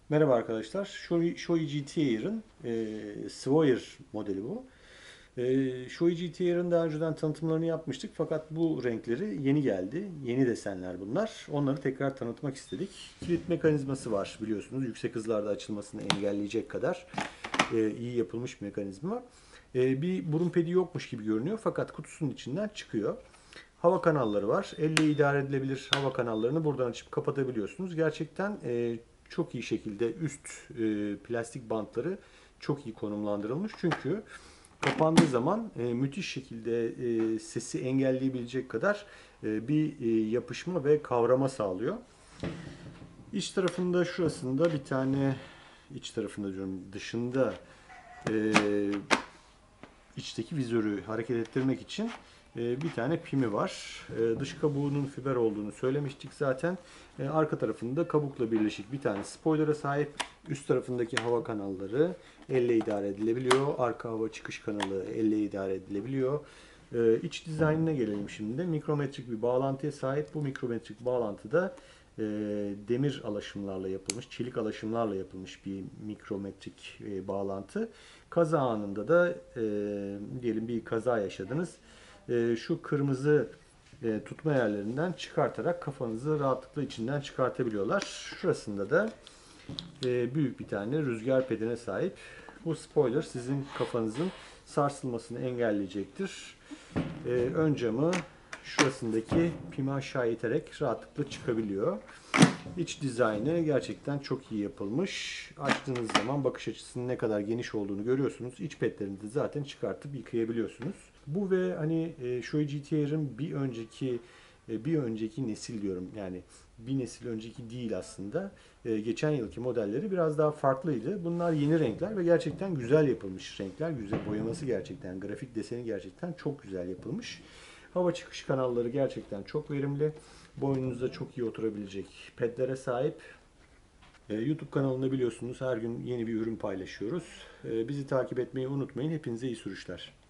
Merhaba arkadaşlar. Shoei GT-Air'ın Savoyer modeli bu. Shoei GT-Air'ın daha önceden tanıtımlarını yapmıştık fakat bu renkleri yeni geldi. Yeni desenler bunlar. Onları tekrar tanıtmak istedik. Kilit mekanizması var biliyorsunuz. Yüksek hızlarda açılmasını engelleyecek kadar iyi yapılmış bir mekanizma. Bir burun pedi yokmuş gibi görünüyor fakat kutusunun içinden çıkıyor. Hava kanalları var. Elle idare edilebilir hava kanallarını buradan açıp kapatabiliyorsunuz. Gerçekten çok iyi şekilde üst plastik bantları çok iyi konumlandırılmış. Çünkü kapandığı zaman müthiş şekilde sesi engelleyebilecek kadar bir yapışma ve kavrama sağlıyor. İç tarafında şurasında bir tane iç tarafında diyorum dışında e, içteki vizörü hareket ettirmek için bir tane pimi var. Dış kabuğunun fiber olduğunu söylemiştik zaten. Arka tarafında kabukla birleşik bir tane spoiler'a sahip. Üst tarafındaki hava kanalları elle idare edilebiliyor. Arka hava çıkış kanalı elle idare edilebiliyor. İç dizaynına gelelim şimdi. Mikrometrik bir bağlantıya sahip. Bu mikrometrik bağlantıda demir alaşımlarla yapılmış, çelik alaşımlarla yapılmış bir mikrometrik bağlantı. Kaza anında da diyelim bir kaza yaşadınız. Şu kırmızı tutma yerlerinden çıkartarak kafanızı rahatlıkla içinden çıkartabiliyorlar. Şurasında da büyük bir tane rüzgar pedine sahip. Bu spoiler sizin kafanızın sarsılmasını engelleyecektir. Ön camı şurasındaki pimi aşağı iterek rahatlıkla çıkabiliyor. İç dizaynı gerçekten çok iyi yapılmış. Açtığınız zaman bakış açısının ne kadar geniş olduğunu görüyorsunuz. İç petlerini de zaten çıkartıp yıkayabiliyorsunuz. Bu ve hani Shoei GT-R'ın bir önceki nesil diyorum. Yani bir nesil önceki değil aslında. Geçen yılki modelleri biraz daha farklıydı. Bunlar yeni renkler ve gerçekten güzel yapılmış renkler. Güzel boyaması gerçekten, grafik deseni gerçekten çok güzel yapılmış. Hava çıkış kanalları gerçekten çok verimli. Boynunuzda çok iyi oturabilecek pedlere sahip. YouTube kanalında biliyorsunuz her gün yeni bir ürün paylaşıyoruz. Bizi takip etmeyi unutmayın. Hepinize iyi sürüşler.